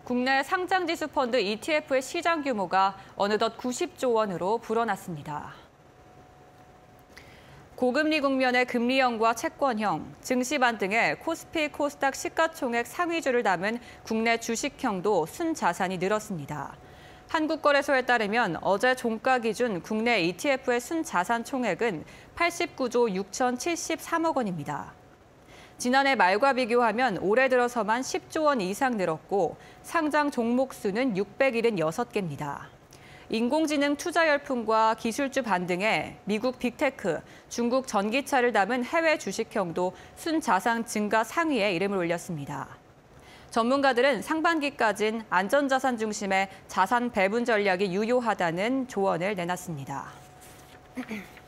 국내 상장지수 펀드 ETF의 시장 규모가 어느덧 90조 원으로 불어났습니다. 고금리 국면의 금리형과 채권형, 증시반 등의 코스피, 코스닥 시가총액 상위주를 담은 국내 주식형도 순자산이 늘었습니다. 한국거래소에 따르면 어제 종가 기준 국내 ETF의 순자산 총액은 89조 6,073억 원입니다. 지난해 말과 비교하면 올해 들어서만 10조 원 이상 늘었고 상장 종목 수는 676개입니다. 인공지능 투자 열풍과 기술주 반등에 미국 빅테크, 중국 전기차를 담은 해외 주식형도 순자산 증가 상위에 이름을 올렸습니다. 전문가들은 상반기까진 안전자산 중심의 자산 배분 전략이 유효하다는 조언을 내놨습니다.